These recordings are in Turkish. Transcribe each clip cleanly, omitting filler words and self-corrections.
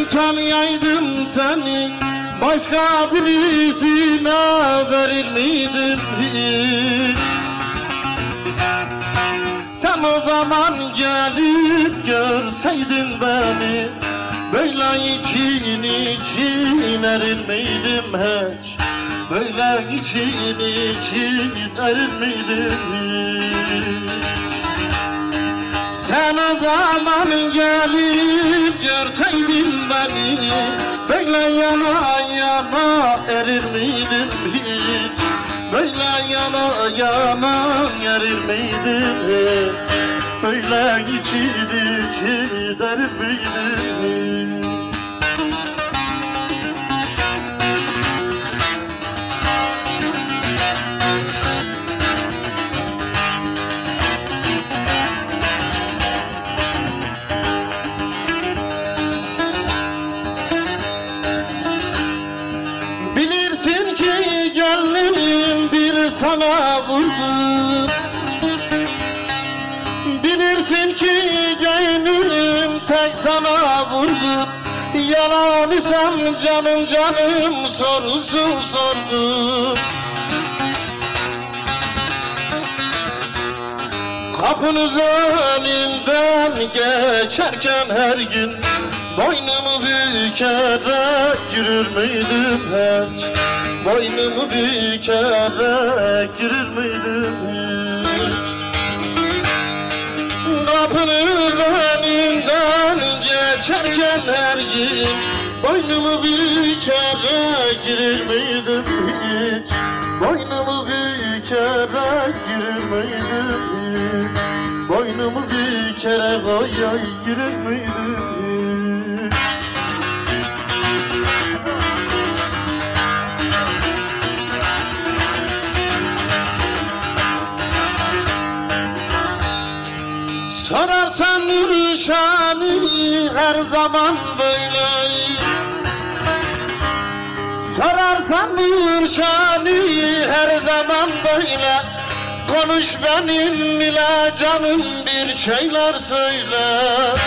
tanıyaydım seni, başka birisine verir miydim hiç? Sen o zaman gelip görseydin beni, böyle için için erir miydim hiç? Böyle için için erir miydim hiç? Sen o zaman gelip görseydin beni, böyle yana yana erir miydim hiç? Böyle yana yana erir miydim hiç? Böyle için için erir miydim hiç? Bilirsin ki gönlüm bir sana vurdu. Bilirsin ki gönlüm tek sana vurdu. Yalan isem canım canım sorusu sordu. Kapınız önünden geçerken her gün boynumu bükerek yürür müydüm hiç? Boynumu bükerek yürür müydüm hiç? Kapınız önünden geçerken her gün boynumu bükerek yürür müydüm hiç? Boynumu bükerek yürür müydüm hiç? Boynumu bükerek oy oy yürür müydüm hiç? Sorarsan Nurşan'ı her zaman böyle. Sorarsan Nurşan'ı her zaman böyle. Konuş benimle canım bir şeyler söyle.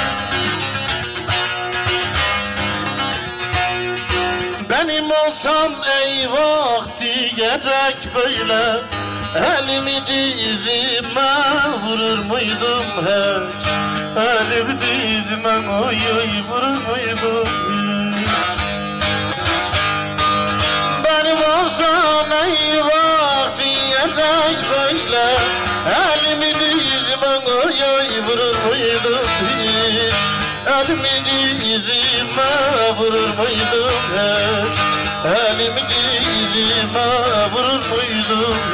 Benim olsam eyvah diyerek böyle. Elimi dizime vurur muydum hiç? Elimi dizime oy oy vurur muydum hiç? Benim olsam eyvah diyerek böyle. Elimi dizime oy oy vurur muydum hiç? Elimi dizime vurur muydum hiç? Elimi dizime vurur muydum